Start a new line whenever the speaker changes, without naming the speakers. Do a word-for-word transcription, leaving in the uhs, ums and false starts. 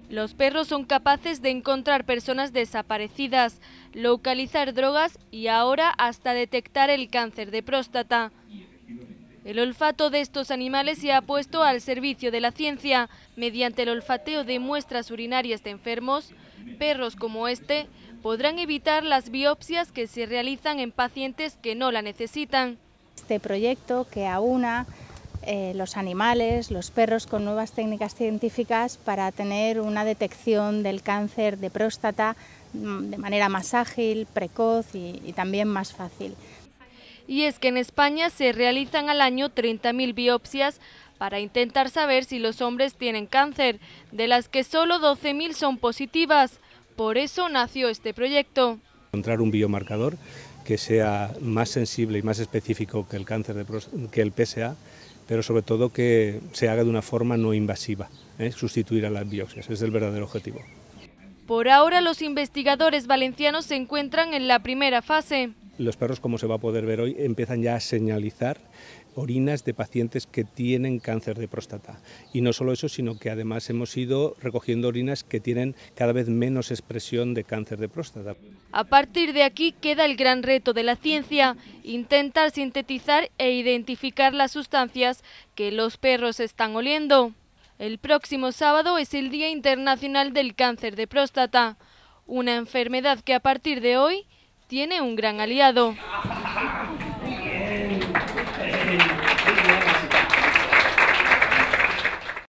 Los perros son capaces de encontrar personas desaparecidas, localizar drogas y ahora hasta detectar el cáncer de próstata. El olfato de estos animales se ha puesto al servicio de la ciencia. Mediante el olfateo de muestras urinarias de enfermos, perros como este podrán evitar las biopsias que se realizan en pacientes que no la necesitan.
Este proyecto que aúna eh, los animales, los perros, con nuevas técnicas científicas para tener una detección del cáncer de próstata de manera más ágil, precoz y, y también más fácil.
Y es que en España se realizan al año treinta mil biopsias para intentar saber si los hombres tienen cáncer, de las que solo doce mil son positivas. Por eso nació este proyecto.
Encontrar un biomarcador que sea más sensible y más específico que el cáncer de próstata, que el P S A, pero sobre todo que se haga de una forma no invasiva, ¿eh? Sustituir a las biopsias, ese es el verdadero objetivo.
Por ahora los investigadores valencianos se encuentran en la primera fase.
Los perros, como se va a poder ver hoy, empiezan ya a señalizar orinas de pacientes que tienen cáncer de próstata. Y no solo eso, sino que además hemos ido recogiendo orinas que tienen cada vez menos expresión de cáncer de próstata.
A partir de aquí queda el gran reto de la ciencia, intentar sintetizar e identificar las sustancias que los perros están oliendo. El próximo sábado es el Día Internacional del Cáncer de Próstata, una enfermedad que a partir de hoy tiene un gran aliado.